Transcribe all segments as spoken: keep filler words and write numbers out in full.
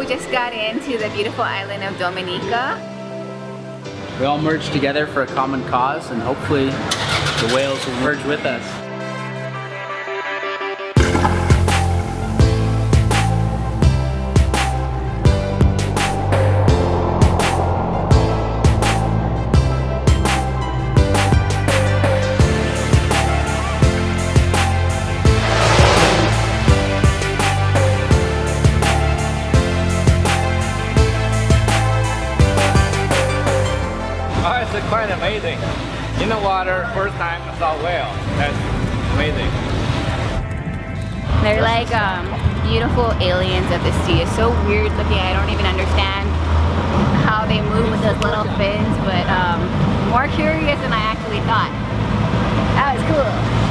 just got into the beautiful island of Dominica. We all merged together for a common cause, and hopefully the whales will merge with us. Quite amazing. In the water, first time I saw whale. That's amazing. They're like um, beautiful aliens of the sea. It's so weird looking. I don't even understand how they move with those little fins, but um, more curious than I actually thought. That was cool.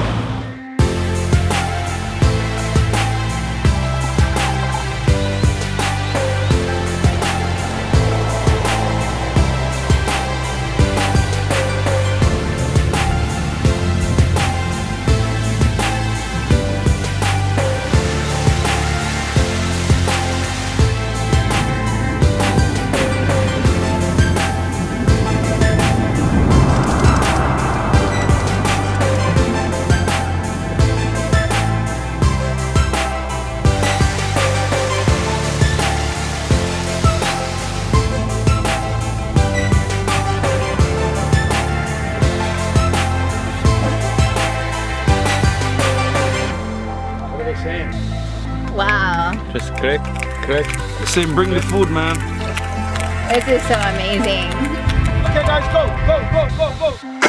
Wow. Just click, click. They're saying bring the food, man. This is so amazing. Okay guys, go, go, go, go, go.